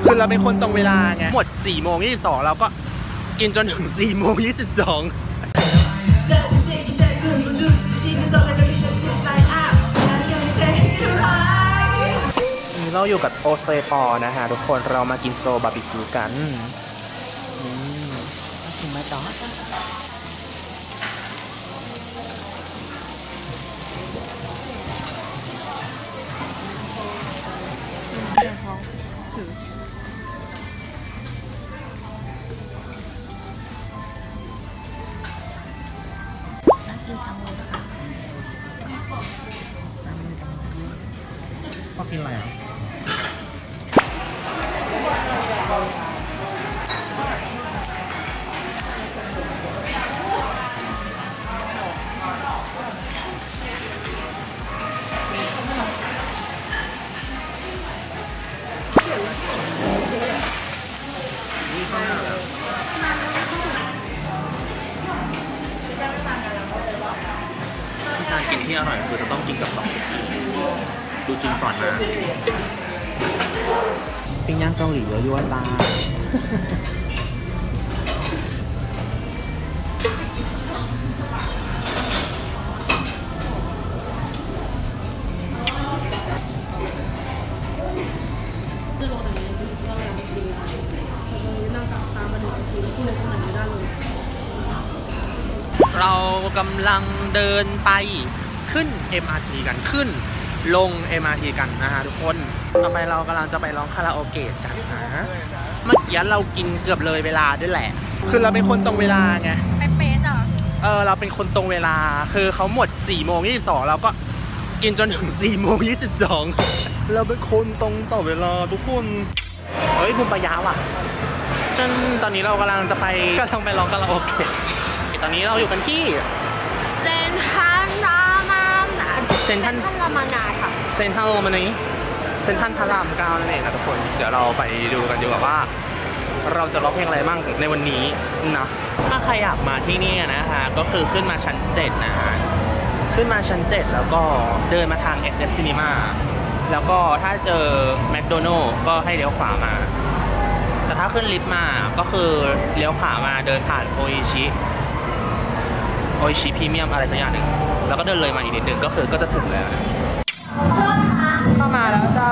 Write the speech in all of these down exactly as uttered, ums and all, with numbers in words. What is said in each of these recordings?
คือเราเป็นคนตรงเวลาไงหมดสี่โมงยี่สิบสองเราก็กินจนถึงสี่โมงยี่สิบสองเราอยู่กับโอเซปอนะฮะทุกคนเรามากินโซบาร์บีคิวกันถึงมาต่อพ่อกินอะไรอ่ะการกินที่อร่อยคือจะต้องกินกับต่อดูจินฟรอนนะปิ้งย่างเกาหลียั่วๆจ้าเรากำลังเดินไปขึ้น เอ็ม อาร์ ที กันขึ้นลง เอ็ม อาร์ ที กันนะฮะทุกคนต่อไปเรากำลังจะไปร้องคาราโอเกะกันนะเมื่อกี้เรากินเกือบเลยเวลาด้วยแหละคือเราเป็นคนตรงเวลาไงเป๊ะๆจ้ะเออเราเป็นคนตรงเวลาคือเขาหมดสี่โมงยี่สิบสองเราก็กินจนถึงสี่โมงยี่สิบสองเราเป็นคนตรงต่อเวลาทุกคนเฮ้ยบุญปยาว่ะจนตอนนี้เรากำลังจะไปกำลังไปร้องคาราโอเกะตอนนี้เราอยู่กันที่เซนทรัลรามานาเซนทรัลรามานาค่ะเซนทรัลรามานาเซนทรัลพระรามเก้านั่นเองนะทุกคนเดี๋ยวเราไปดูกันดีกว่าว่าเราจะร้องเพลงอะไรบ้างในวันนี้นะถ้าใครอยากมาที่นี่นะฮะก็คือขึ้นมาชั้นเจ็ดนะขึ้นมาชั้นเจ็ดแล้วก็เดินมาทาง เอส เอฟ Cinema แล้วก็ถ้าเจอแมคโดนัลด์ก็ให้เลี้ยวขวามาแต่ถ้าขึ้นลิฟต์มาก็คือเลี้ยวขวามาเดินผ่านโออิชิโออิชิพรีเมียมอะไรสักอย่างหนึ่งแล้วก็เดินเลยมาอีกนิดนึงก็คือก็จะถึงแล้วเข้ามาแล้วจ้า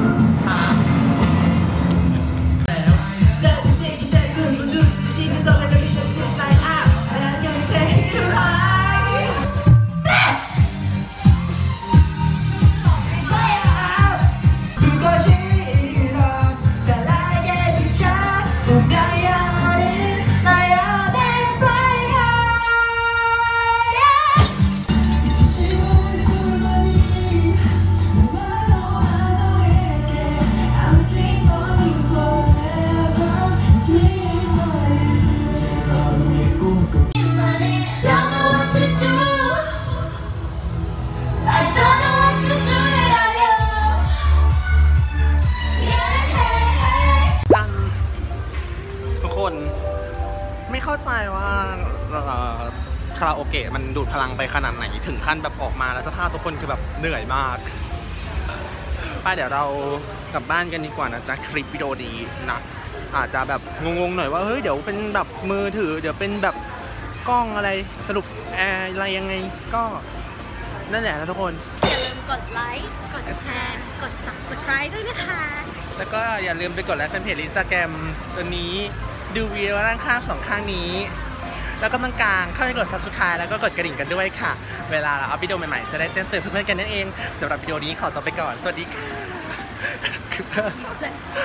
ไม่เข้าใจว่าคาราโอเกะมันดูดพลังไปขนาดไหนถึงขั้นแบบออกมาแล้วสภาพทุกคนคือแบบเหนื่อยมากไปเดี๋ยวเรากลับบ้านกันดีกว่านะจ๊ะคลิปวิดีโอดีนะอาจจะแบบงงๆหน่อยว่าเฮ้ยเดี๋ยวเป็นแบบมือถือเดี๋ยวเป็นแบบกล้องอะไรสรุปอะไรยังไงก็นั่นแหละนะทุกคนอย่าลืมกดไลค์กดแชร์กด ซับสไครบ์ ด้วยนะคะแล้วก็อย่าลืมไปกดไลค์แฟนเพจ อินสตาแกรม ตัวนี้ดูวิดีโอด้านข้างสองข้างนี้แล้วก็ตรงกลางเข้าไปกด ซับสไครบ์ แล้วก็กดกระดิ่งกันด้วยค่ะเวลาเราอัพวิดีโอใหม่ๆจะได้แจ้งเตือนเพื่อนๆกันนั่นเองสำหรับวิดีโอนี้ขอตัวไปก่อนสวัสดีค่ะ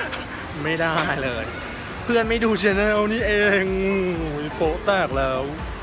ไม่ได้เลยเพื่อนไม่ดูชาแนลนี่เองโป๊ะแตกแล้ว